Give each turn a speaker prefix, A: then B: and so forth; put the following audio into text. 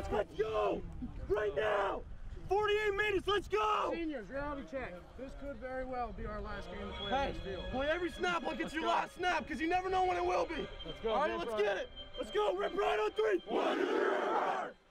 A: let's go. Let's go! Right now! 48 minutes, let's go!
B: Seniors, reality check. This could very well be our last game to play
A: Hey,
B: on this field.
A: play every snap like it's your last snap, because you never know when it will be.
B: Let's go.
A: All right, let's get it. Let's go, rip right on 3. 1, 2, 3,